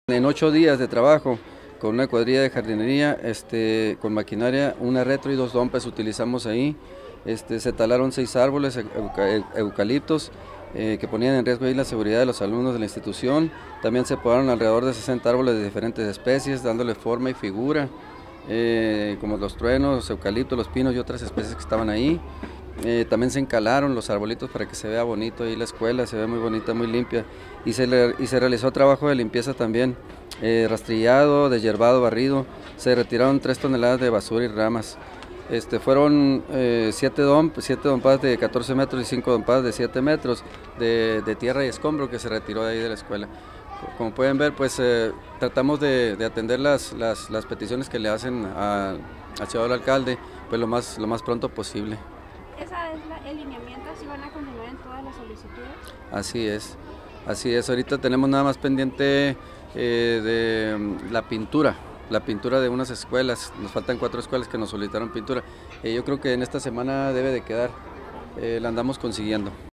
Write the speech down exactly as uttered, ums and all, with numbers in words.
En ocho días de trabajo, con una cuadrilla de jardinería, este, con maquinaria, una retro y dos dompes utilizamos ahí. Este, se talaron seis árboles euca, eucaliptos eh, que ponían en riesgo ahí la seguridad de los alumnos de la institución. También se podaron alrededor de sesenta árboles de diferentes especies, dándole forma y figura, eh, como los truenos, los eucaliptos, los pinos y otras especies que estaban ahí. Eh, también se encalaron los arbolitos para que se vea bonito ahí la escuela, se ve muy bonita, muy limpia, y se, le, y se realizó trabajo de limpieza también, eh, rastrillado, desyerbado, barrido. Se retiraron tres toneladas de basura y ramas. Este, fueron eh, siete, domp, siete dompadas de catorce metros y cinco dompadas de siete metros de, de tierra y escombro que se retiró de ahí de la escuela. Como pueden ver, pues eh, tratamos de, de atender las, las, las peticiones que le hacen a, al señor alcalde, pues lo más, lo más pronto posible. ¿Esa es la, el lineamiento? ¿Si van a continuar en todas las solicitudes? Así es, así es. Ahorita tenemos nada más pendiente eh, de la pintura, la pintura de unas escuelas. Nos faltan cuatro escuelas que nos solicitaron pintura. Eh, yo creo que en esta semana debe de quedar, eh, la andamos consiguiendo.